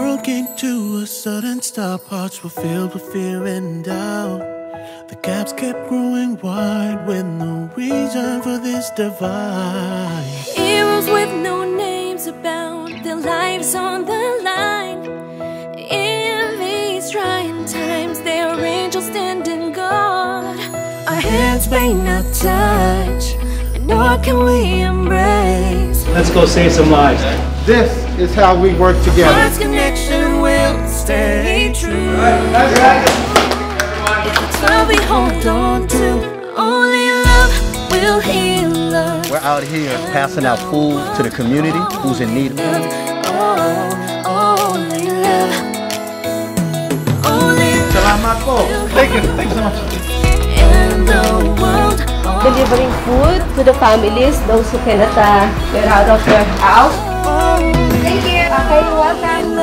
world came to a sudden stop. Hearts were filled with fear and doubt. The gaps kept growing wide with no reason for this divide. Heroes with no names abound, their lives on the line. In these trying times, they are angels standing guard. Our hands may not touch, nor can we embrace. Let's go save some lives. This is how we work together. Heart's connection will stay true. It's what we hold on to. Only love will heal us. We're out here passing out food to the community who's in need. Only love. Only love. Thank you so much. In the world. Delivering food to the families, those who cannot get out of their house. Thank you. Okay, welcome.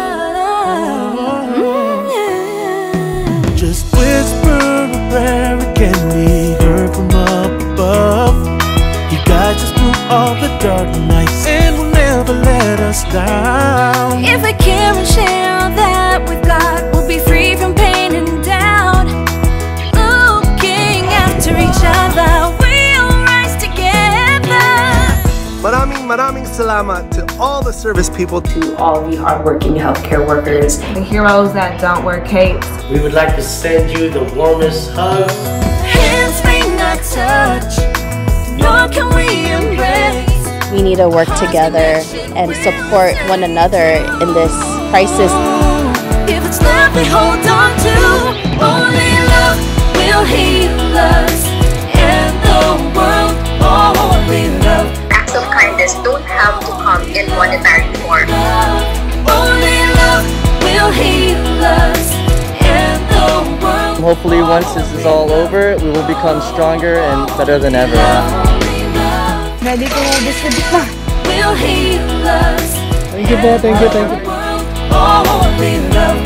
Just whisper a prayer, it can be heard from up above. He guides us through all the dark nights and will never let us down. If we care and share all that we've got, we'll be free from pain and doubt. Looking after each other, we'll rise together. Maraming salamat to all the service people. To all the hardworking healthcare workers. The heroes that don't wear capes. We would like to send you the warmest hugs. Hands may not touch, nor can we embrace. We need to work together and support one another in this crisis. If it's love we hold on to, only love will heal us. And the world, only love. Acts of kindness don't have to come in monetary form. Only love will heal us. And the world. Hopefully once this is all over, we will become stronger and better than ever. Ready to distribute na. Will heal us. Thank you po, thank you. Only love,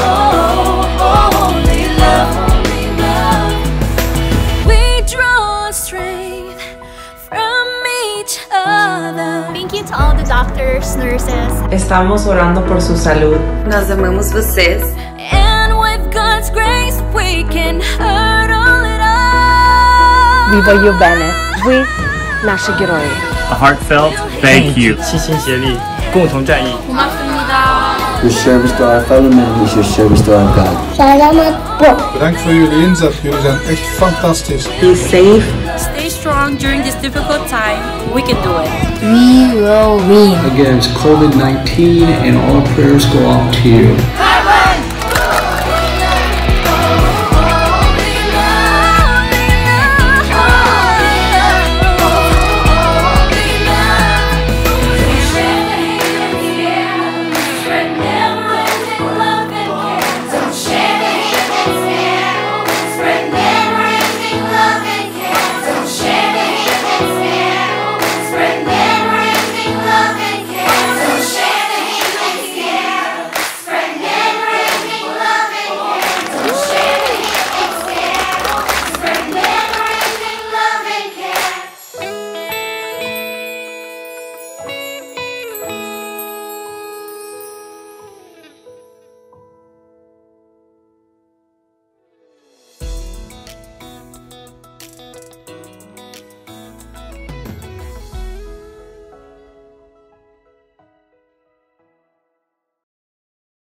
only love. We draw strength from each other. Thank you to all the doctors, nurses. Estamos orando por su salud. Nós amamos vocês. And with God's grace, we can hurdle it all. Viva you, Bennett. With наши герои. A heartfelt thank you. 齐心协力，共同战役。 Your service to our fellow men is your service to our God. Bedankt voor jullie inzet. Jullie zijn echt fantastisch. Be safe. Stay strong during this difficult time. We can do it. We will win. Against COVID-19, and all prayers go out to you.